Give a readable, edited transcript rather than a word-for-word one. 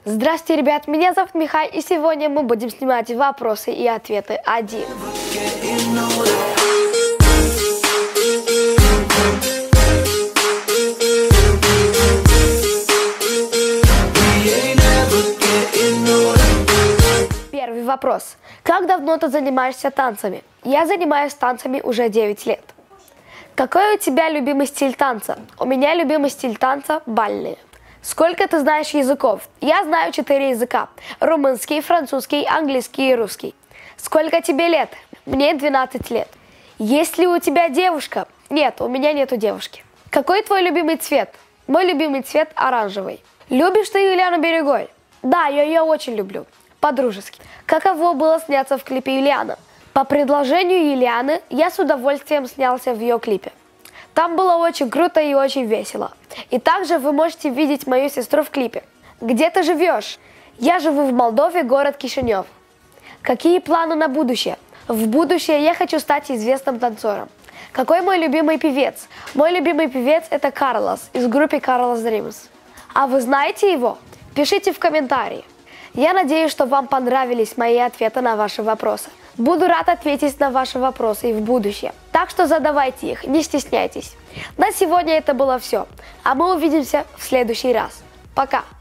Здравствуйте, ребят, меня зовут Михай, и сегодня мы будем снимать вопросы и ответы 1. Первый вопрос. Как давно ты занимаешься танцами? Я занимаюсь танцами уже 9 лет. Какой у тебя любимый стиль танца? У меня любимый стиль танца – бальные. Сколько ты знаешь языков? Я знаю 4 языка. Румынский, французский, английский и русский. Сколько тебе лет? Мне 12 лет. Есть ли у тебя девушка? Нет, у меня нету девушки. Какой твой любимый цвет? Мой любимый цвет оранжевый. Любишь ты Юлиану Берегой? Да, я ее очень люблю. По-дружески. Каково было сняться в клипе Юлианы? По предложению Юлианы я с удовольствием снялся в ее клипе. Там было очень круто и очень весело. И также вы можете видеть мою сестру в клипе. Где ты живешь? Я живу в Молдове, город Кишинев. Какие планы на будущее? В будущее я хочу стать известным танцором. Какой мой любимый певец? Мой любимый певец это Карлос из группы Carlos Dreams. А вы знаете его? Пишите в комментарии. Я надеюсь, что вам понравились мои ответы на ваши вопросы. Буду рад ответить на ваши вопросы и в будущем. Так что задавайте их, не стесняйтесь. На сегодня это было все. А мы увидимся в следующий раз. Пока!